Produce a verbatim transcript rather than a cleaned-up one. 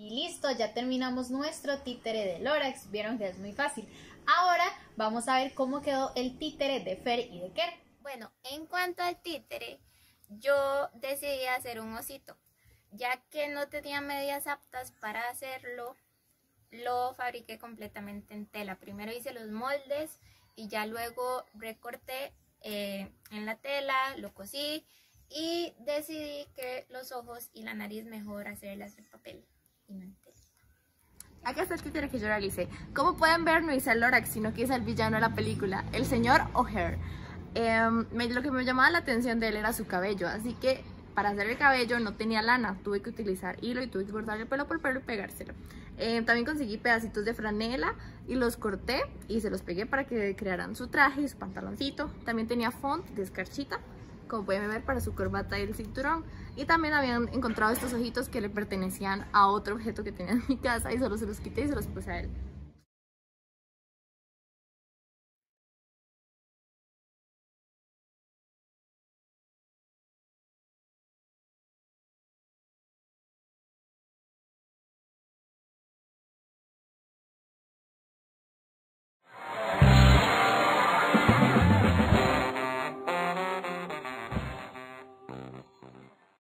Y listo, ya terminamos nuestro títere de Lorax. Vieron que es muy fácil. Ahora vamos a ver cómo quedó el títere de Fer y de Ker. Bueno, en cuanto al títere, yo decidí hacer un osito. Ya que no tenía medidas aptas para hacerlo, lo fabriqué completamente en tela. Primero hice los moldes y ya luego recorté eh, en la tela, lo cosí y decidí que los ojos y la nariz mejor hacerlas de papel y no en tela. Acá está el títere que yo realicé. Como pueden ver, no hice el Lorax, sino que hice el villano de la película, el señor O'Hare. Eh, me, lo que me llamaba la atención de él era su cabello, así que para hacer el cabello no tenía lana, tuve que utilizar hilo y tuve que cortar el pelo por pelo y pegárselo. Eh, también conseguí pedacitos de franela y los corté y se los pegué para que crearan su traje y su pantaloncito. También tenía font de escarchita, como pueden ver, para su corbata y el cinturón. Y también habían encontrado estos ojitos que le pertenecían a otro objeto que tenía en mi casa y solo se los quité y se los puse a él.